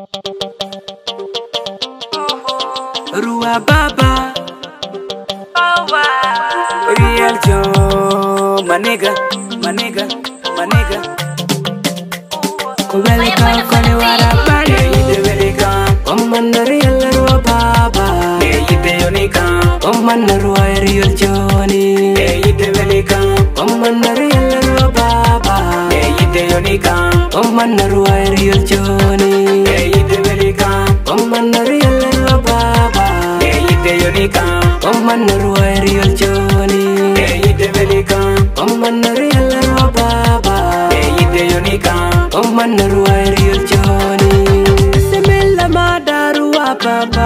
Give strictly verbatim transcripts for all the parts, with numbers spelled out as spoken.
Rua Baba, Real Joe, my nigga, my nigga, my nigga. Welcome, Kaliwara Bari, the welcome. Come on, the real Rua Baba, hey, the unica. Come on, the Real Johnny, hey, the welcome. Come on, the real Rua Baba, hey, the unica. Come on, the Real Johnny, hey, the welcome. Come on, the real Rua Baba, hey, the unica. Come on, the Real Johnny, hey, the welcome. Come on, the real Rua Baba, hey, the unica. Come on, the Real Johnny. Simila mada Rua Baba,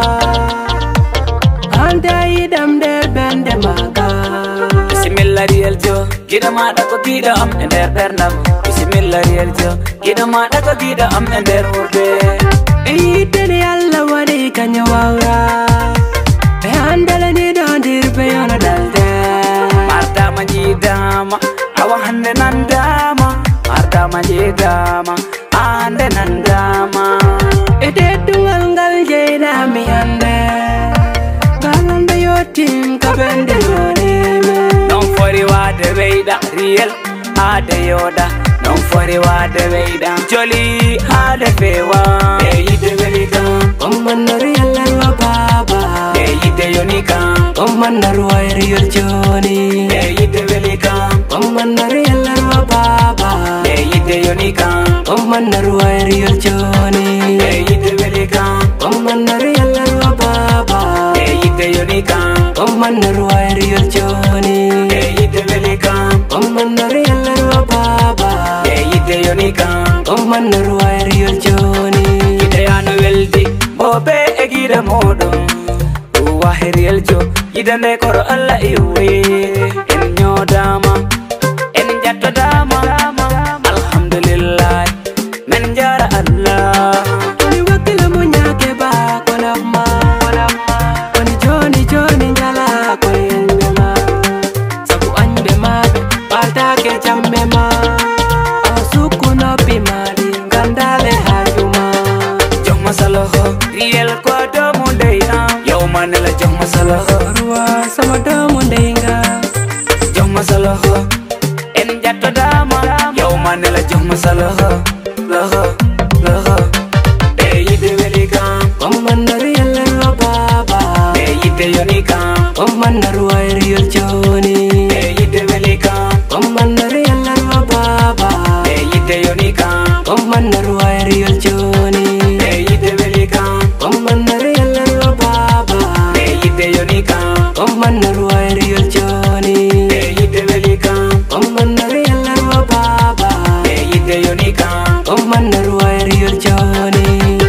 anda idam der bende maga. Simila Real Joe, kita mada ko tidak am ender bernam. Simila Real Joe, kita mada ko tidak am ender urde. Ite ni alla wadi kanyawaura. Behandala ni dandir peyana dalde. Marta majidama, awahande nandama. Marta majidama, ande nandama. Ede dungal ngal jena mi ande. Galanda yotim kabende yonime. Don't worry what the veida real ade yoda. Don't worry what the veida jolly ade fewa. Hey ide velika, come on the real Rua Baba. Hey ide yonika, come on the Real Johnny. Hey ide velika, come on the real Rua Baba. Hey ide yonika, come on the Real Johnny. Hey ide velika, come on the real Rua Baba. Hey ide yonika, come on the Real Johnny. Hey ide velika, come on the real Rua Baba. Hey ide yonika, come on the Real Johnny. Ide anu weldi, bobe egida modo. Uwa Real Joe, ide ne koro alla iwe. En nyodama, en jatto dama. Alhamdulillah, men jara Allah. Ni wakila munyake ba kona ma, kona ma. Koni Johnny Johnny jala ko yelma. Sabu ande ma, balta ke jamme ma. Asuku no pimari, gandale hajuma. Jom masaloho, real ko do mundeina. Yo manela jom masaloho, Rua sama do mundeinga. Jom masaloho, en jatto dama. Yo manela jom masaloho, loho, loho. Hey ide velika, come on the real Rua Baba. Hey ide yonika, come on the Real Johnny. Hey ide velika, come on the real Rua Baba. Hey ide yonika, come on the Real Johnny. Hey ide velika, come on the real Rua Baba. Hey ide yonika, come on the Real Johnny. Hey ide velika, come on the real Rua Baba. Hey ide yonika, come on the Real Johnny.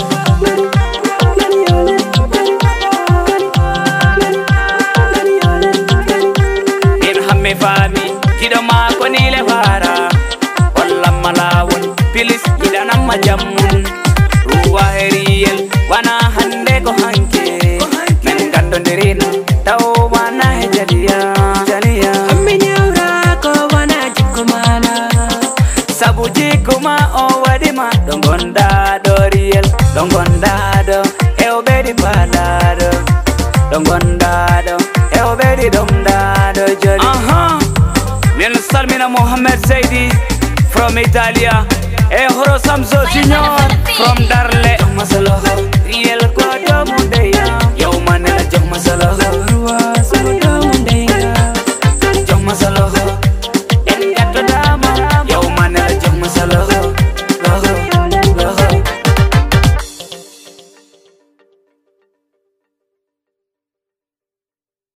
In hamme fami, kida ma ko ni le fara. Walla malawun, pilis ida namma jammun. Rua Real, wana hande ko hanke. Men gando ndirina, taw wana he jaliya, jaliya. Ammi nyawra ko wana jikumana. Sabu jikuma o wadima, dongonda do Real, dongonda do, e obedi balado. Dongonda do, e obedi domda do jali. Aha, min salmina Mohammed Zaidi from Italia. E horo Samso Signor from Darle.